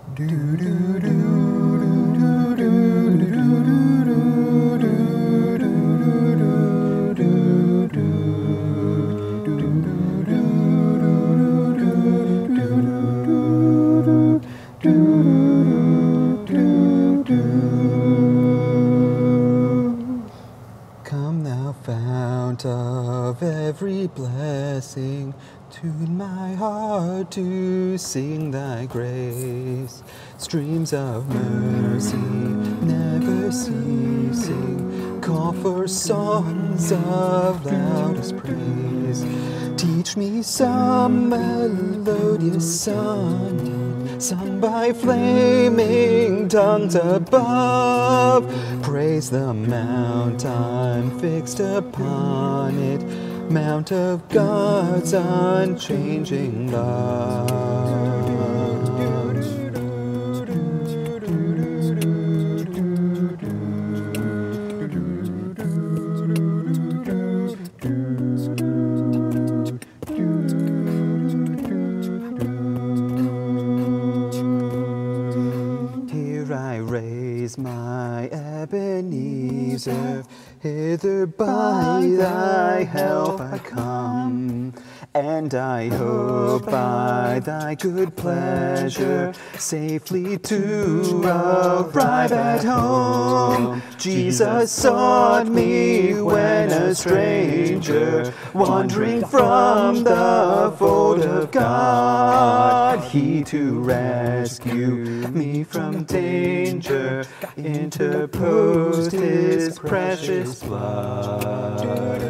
Come thou fount of every blessing, tune my heart to sing thy grace. Streams of mercy never ceasing, call for songs of loudest praise. Teach me some melodious song, sung by flaming tongues above. Praise the mount I'm fixed upon it, mount of God's unchanging love. Here I raise my Ebenezer, hither by thy help I come, and I hope by thy good pleasure safely to arrive at home. Jesus sought me when a stranger, wandering from the fold of God. He to rescue me from danger interposed his precious blood.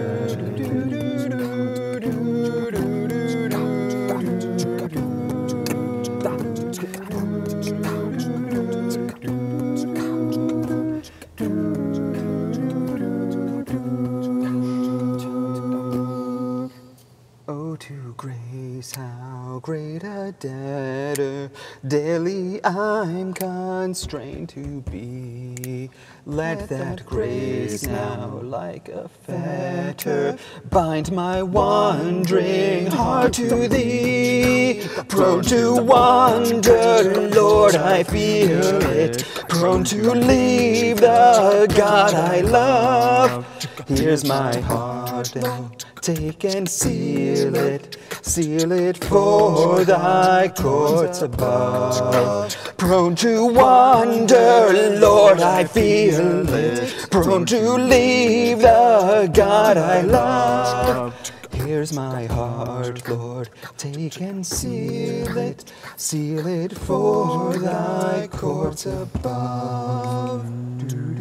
Oh, to grace, how great a debtor daily I'm constrained to be. Let that grace now, like a fetter, bind my wandering heart to thee. Prone to wander, Lord, I feel it, prone to leave the God I love. Here's my heart, Lord, take and seal it for thy courts above. Prone to wander, Lord, I feel it, prone to leave the God I love. Here's my heart, Lord, take and seal it for thy courts above.